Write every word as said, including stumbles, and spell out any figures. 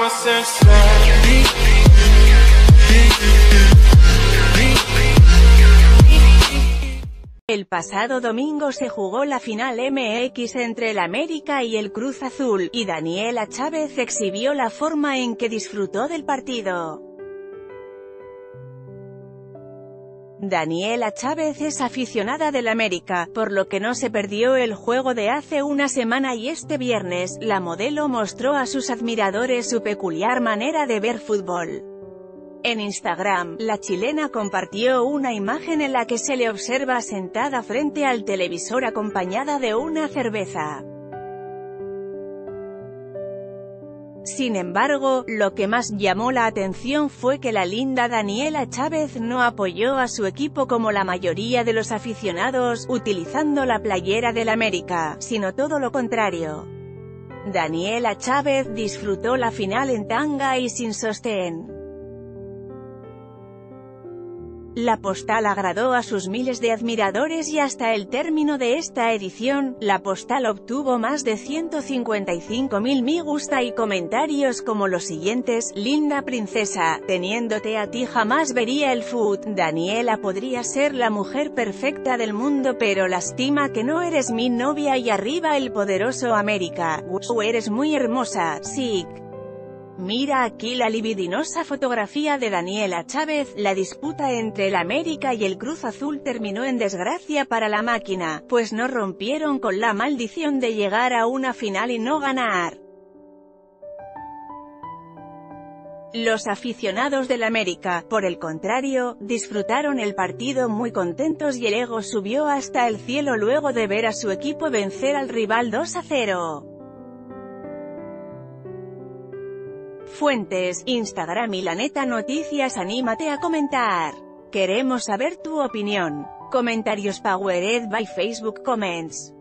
El pasado domingo se jugó la final eme equis entre el América y el Cruz Azul, y Daniela Chávez exhibió la forma en que disfrutó del partido. Daniela Chávez es aficionada del América, por lo que no se perdió el juego de hace una semana, y este viernes, la modelo mostró a sus admiradores su peculiar manera de ver fútbol. En Instagram, la chilena compartió una imagen en la que se le observa sentada frente al televisor acompañada de una cerveza. Sin embargo, lo que más llamó la atención fue que la linda Daniela Chávez no apoyó a su equipo como la mayoría de los aficionados, utilizando la playera del América, sino todo lo contrario. Daniela Chávez disfrutó la final en tanga y sin sostén. La postal agradó a sus miles de admiradores y hasta el término de esta edición, la postal obtuvo más de ciento cincuenta y cinco mil me gusta y comentarios como los siguientes: linda princesa, teniéndote a ti jamás vería el fut, Daniela podría ser la mujer perfecta del mundo pero lástima que no eres mi novia, y arriba el poderoso América, wow, eres muy hermosa, sí. Mira aquí la libidinosa fotografía de Daniela Chávez. La disputa entre el América y el Cruz Azul terminó en desgracia para la máquina, pues no rompieron con la maldición de llegar a una final y no ganar. Los aficionados del América, por el contrario, disfrutaron el partido muy contentos y el ego subió hasta el cielo luego de ver a su equipo vencer al rival dos a cero. Fuentes: Instagram y La Neta Noticias. Anímate a comentar. Queremos saber tu opinión. Comentarios powered by Facebook Comments.